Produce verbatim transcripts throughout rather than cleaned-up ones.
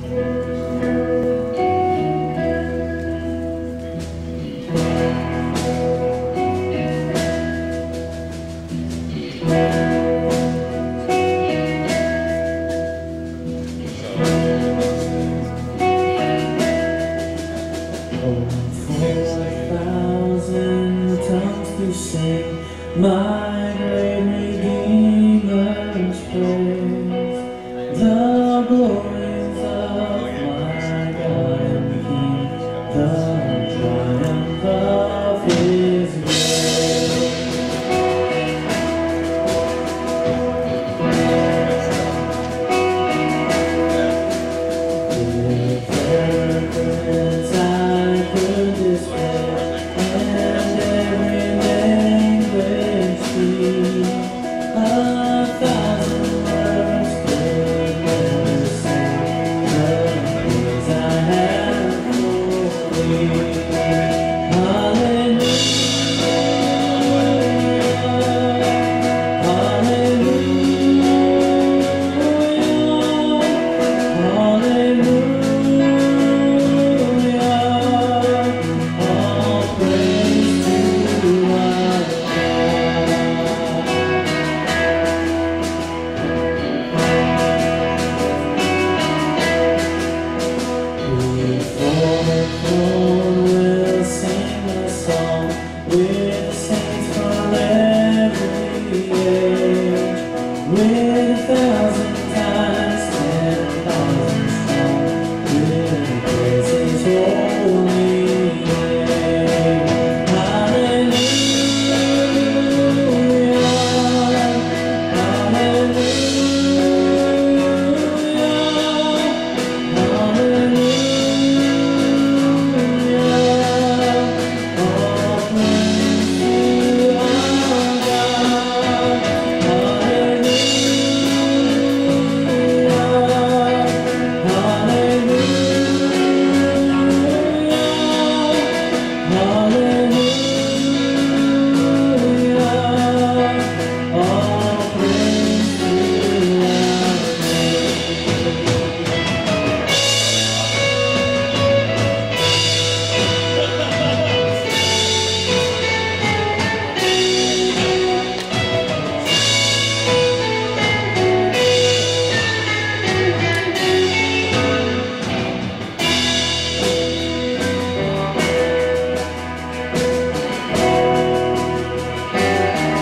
My great Redeemer's praise, the glories of my God and King, the triumph of His grace. With eloquence I could display, and every language a thousand words could never say the praise I have for Thee. Hallelujah, with saints from every age, with a thousand times, ten thousand strong, with praise His holy name. Hallelujah, hallelujah, hallelujah.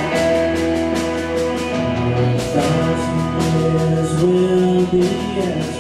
Will be as